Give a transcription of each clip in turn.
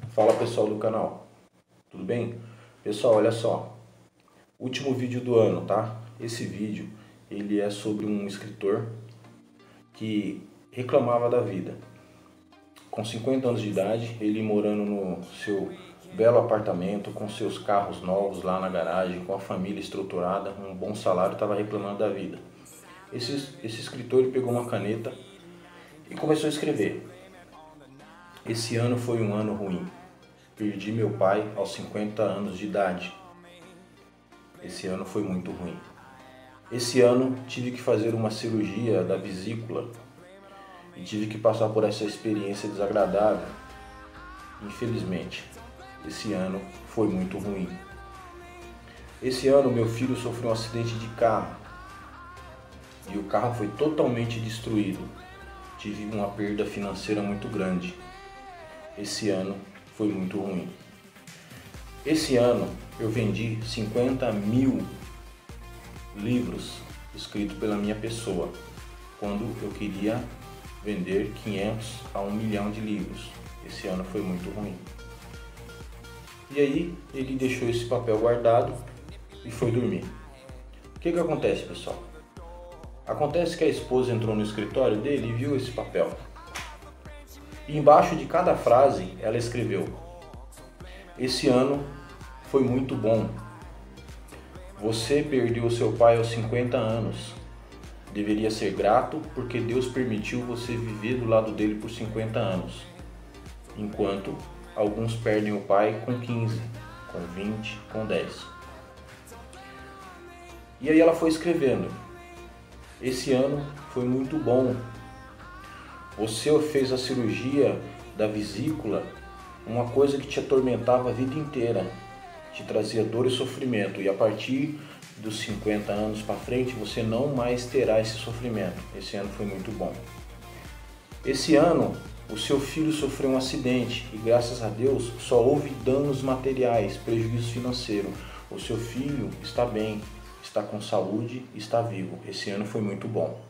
Fala pessoal do canal, tudo bem? Pessoal, olha só, último vídeo do ano, tá? Esse vídeo ele é sobre um escritor que reclamava da vida. Com 50 anos de idade, ele morando no seu belo apartamento, com seus carros novos lá na garagem, com a família estruturada, um bom salário, estava reclamando da vida. Esse escritor ele pegou uma caneta e começou a escrever. Esse ano foi um ano ruim. Perdi meu pai aos 50 anos de idade. Esse ano foi muito ruim. Esse ano tive que fazer uma cirurgia da vesícula e tive que passar por essa experiência desagradável. Infelizmente, esse ano foi muito ruim. Esse ano meu filho sofreu um acidente de carro e o carro foi totalmente destruído. Tive uma perda financeira muito grande. Esse ano foi muito ruim. Esse ano eu vendi 50 mil livros escritos pela minha pessoa, quando eu queria vender 500 a 1 milhão de livros. Esse ano foi muito ruim. E aí ele deixou esse papel guardado e foi dormir. O que acontece, pessoal? Acontece que a esposa entrou no escritório dele e viu esse papel. E embaixo de cada frase ela escreveu: esse ano foi muito bom. Você perdeu seu pai aos 50 anos. Deveria ser grato porque Deus permitiu você viver do lado dele por 50 anos. Enquanto alguns perdem o pai com 15, com 20, com 10. E aí ela foi escrevendo: esse ano foi muito bom. Você fez a cirurgia da vesícula, uma coisa que te atormentava a vida inteira, te trazia dor e sofrimento, e a partir dos 50 anos para frente você não mais terá esse sofrimento. Esse ano foi muito bom. Esse ano o seu filho sofreu um acidente e graças a Deus só houve danos materiais, prejuízo financeiro. O seu filho está bem, está com saúde, está vivo. Esse ano foi muito bom.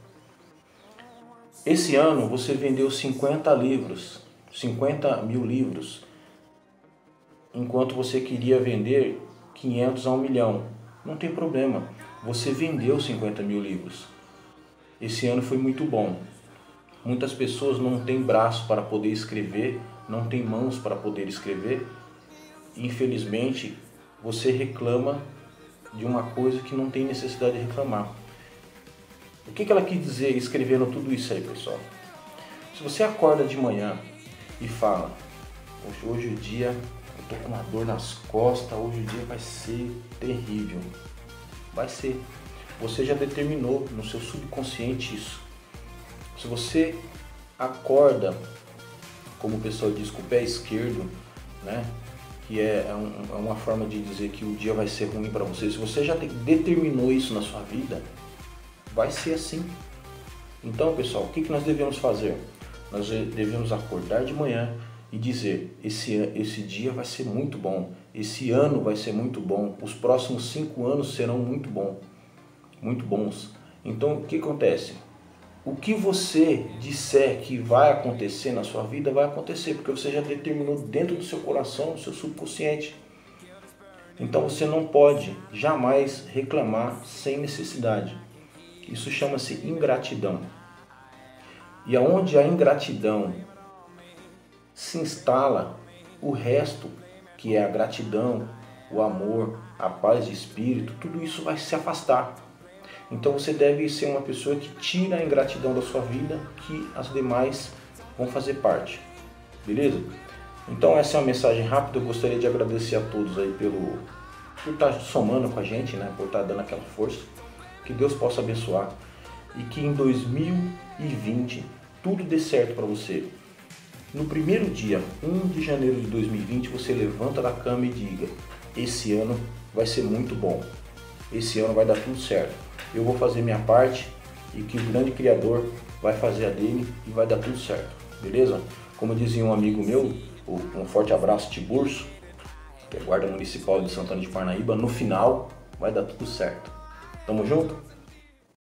Esse ano você vendeu 50 livros, 50 mil livros, enquanto você queria vender 500 a 1 milhão. Não tem problema, você vendeu 50 mil livros. Esse ano foi muito bom. Muitas pessoas não têm braço para poder escrever, não têm mãos para poder escrever. Infelizmente, você reclama de uma coisa que não tem necessidade de reclamar. O que ela quis dizer escrevendo tudo isso aí, pessoal? Se você acorda de manhã e fala: hoje o dia, eu tô com uma dor nas costas, hoje o dia vai ser terrível. Vai ser. Você já determinou no seu subconsciente isso. Se você acorda, como o pessoal diz, com o pé esquerdo, né? Que é uma forma de dizer que o dia vai ser ruim para você. Se você já determinou isso na sua vida, vai ser assim. Então, pessoal, o que nós devemos fazer? Nós devemos acordar de manhã e dizer: esse dia vai ser muito bom, esse ano vai ser muito bom, os próximos 5 anos serão muito bons. Então, o que acontece? O que você disser que vai acontecer na sua vida, vai acontecer, porque você já determinou dentro do seu coração, do seu subconsciente. Então, você não pode jamais reclamar sem necessidade. Isso chama-se ingratidão. E aonde a ingratidão se instala, o resto, que é a gratidão, o amor, a paz de espírito, tudo isso vai se afastar. Então você deve ser uma pessoa que tira a ingratidão da sua vida, que as demais vão fazer parte. Beleza? Então essa é uma mensagem rápida. Eu gostaria de agradecer a todos aí por estar somando com a gente, né? Por estar dando aquela força. Que Deus possa abençoar e que em 2020 tudo dê certo para você. No primeiro dia, 1 de janeiro de 2020, você levanta da cama e diga: esse ano vai ser muito bom. Esse ano vai dar tudo certo. Eu vou fazer minha parte e que o grande Criador vai fazer a dele e vai dar tudo certo. Beleza? Como dizia um amigo meu, um forte abraço, Tiburcio, que é guarda municipal de Santana de Parnaíba, no final vai dar tudo certo. Tamo junto?